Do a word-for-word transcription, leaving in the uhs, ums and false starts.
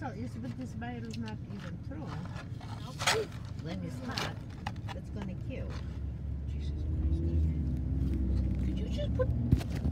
So it's but this virus not even true. When it's hot, that's gonna kill. Jesus Christ. Could you just put